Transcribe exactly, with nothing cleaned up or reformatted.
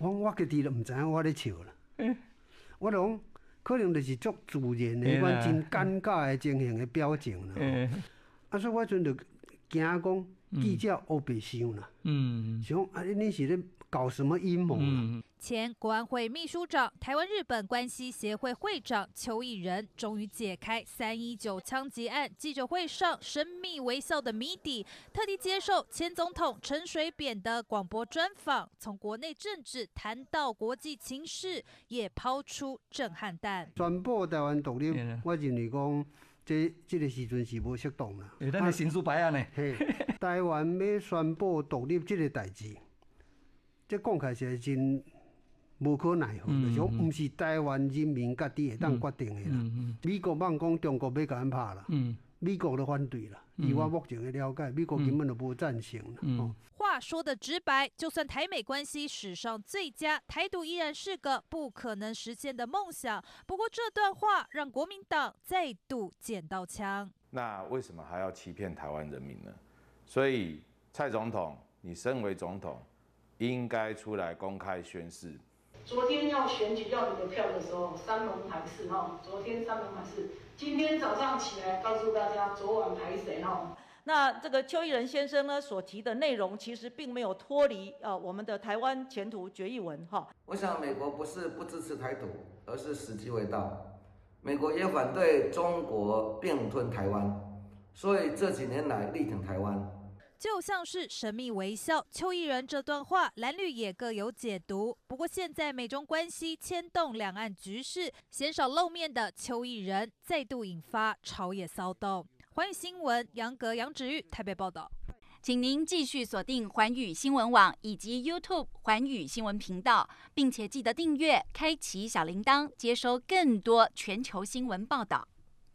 我我家己都毋知影我咧笑啦。嗯、我就讲，可能就是足自然的，阮真尴尬的情形的表情啦。嗯、啊，所以我阵就惊讲记者乌白想啦。嗯，想啊，你是咧搞什么阴谋啦？嗯前国安会秘书长、台湾日本关系协会会长邱毅人终于解开三一九枪击案记者会上神秘微笑的谜底，特地接受前总统陈水扁的广播专访，从国内政治谈到国际情势，也抛出震撼弹。 宣布台湾独立，我认为讲这这个时阵是无适当啦。 诶，咱的新书白案呢？ 嘿，台湾要宣布独立这个代志，这讲起来是真。无可奈何，就是讲毋是台湾人民家己会当决定的啦。嗯嗯、美国妄讲中国要甲咱拍啦，嗯、美国都反对啦。以、嗯、我目前的了解，美国根本就无赞成啦。嗯哦、 话说的直白，就算台美关系史上最佳，台独依然是个不可能实现的梦想。不过这段话让国民党再度捡到枪。 那为什么还要欺骗台湾人民呢？所以蔡总统，你身为总统，应该出来公开宣誓。 昨天要选举要你的票的时候，三盟排誓哈。昨天三盟排誓，今天早上起来告诉大家，昨晚排谁哈。 那这个邱毅人先生呢所提的内容，其实并没有脱离呃我们的台湾前途决议文哈。 我想美国不是不支持台独，而是时机未到。美国也反对中国并吞台湾，所以这几年来力挺台湾。 就像是神秘微笑，邱毅人这段话，蓝绿也各有解读。不过现在美中关系牵动两岸局势，鲜少露面的邱毅人再度引发朝野骚动。寰宇新闻杨格、杨芷玉台北报道。 请您继续锁定寰宇新闻网以及 YouTube 寰宇新闻频道，并且记得订阅、开启小铃铛，接收更多全球新闻报道。